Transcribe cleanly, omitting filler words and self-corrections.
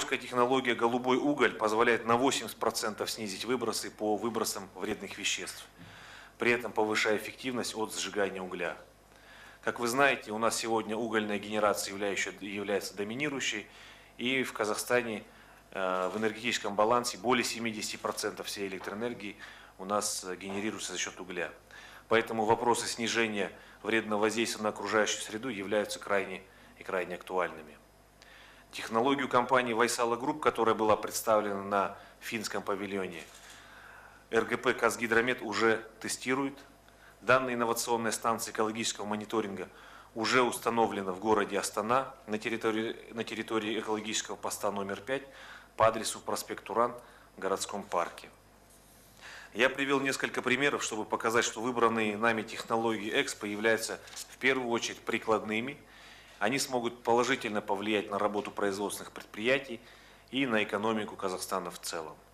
Польская технология «Голубой уголь» позволяет на 80% снизить выбросы по выбросам вредных веществ, при этом повышая эффективность от сжигания угля. Как вы знаете, у нас сегодня угольная генерация является доминирующей, и в Казахстане в энергетическом балансе более 70% всей электроэнергии у нас генерируется за счет угля. Поэтому вопросы снижения вредного воздействия на окружающую среду являются крайне актуальными. Технологию компании Vaisala Group, которая была представлена на финском павильоне, РГП «Казгидромет» уже тестирует. Данная инновационная станция экологического мониторинга уже установлена в городе Астана на территории экологического поста номер 5 по адресу проспект Туран в городском парке. Я привел несколько примеров, чтобы показать, что выбранные нами технологии Экспо являются в первую очередь прикладными. Они смогут положительно повлиять на работу производственных предприятий и на экономику Казахстана в целом.